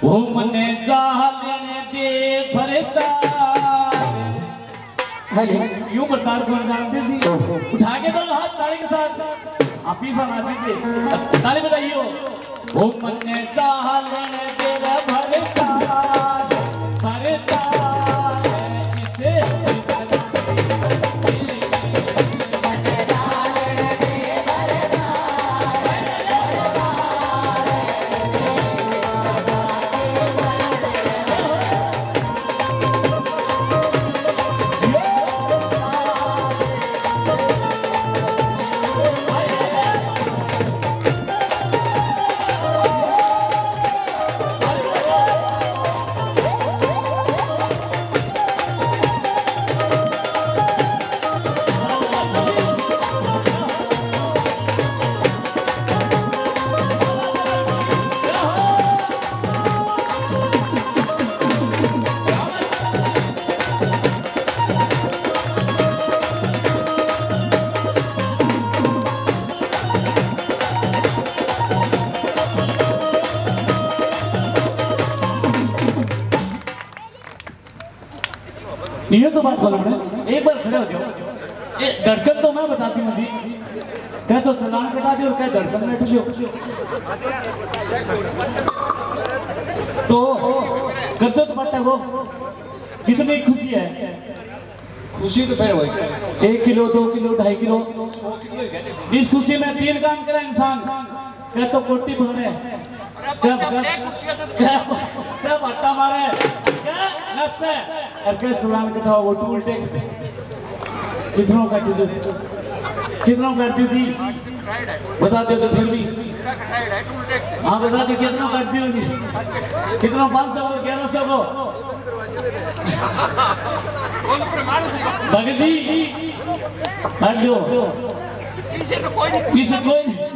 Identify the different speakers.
Speaker 1: वो मने चाहने दे भरता यूं बरतार कौन जानती थी। उठा के दोनों हाथ ताली के साथ आप ही सुनाती थी, ताली बताइए। वो मने चाहने दे भरता भरता ये तो बात बोला मैंने। एक बार खड़े हो जाओ। ये धड़कन तो मैं बताती हूँ जी, कह तो चलान कटा दे और कह धड़कन बैठ जाओ। तो करते तो पड़ता वो कितनी खुशी है।
Speaker 2: खुशी तो फिर वही
Speaker 1: 1 किलो 2 किलो 2.5 किलो। इस खुशी में 3 काम करे इंसान। क्या तो कोटी भरे, क्या बट्टा मारे, क्या लगता है और क्या चलान कटाओ। वो टूल टैक्स कितनों करती थी बता दो तो फिर भी। हाँ बता दो कितनों करती होगी। कितनों 500 को 1100 को भगत जी हट जो पीछे कोई नहीं।